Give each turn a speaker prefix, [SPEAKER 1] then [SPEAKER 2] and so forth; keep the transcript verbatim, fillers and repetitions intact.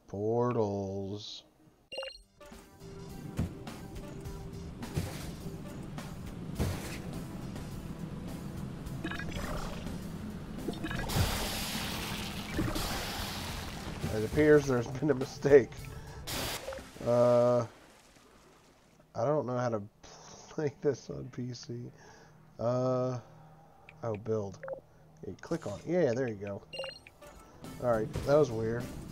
[SPEAKER 1] Portals. It appears there's been a mistake. Uh, I don't know how to play this on P C. Uh, oh, build. Okay, click on it. Yeah, there you go. Alright, that was weird.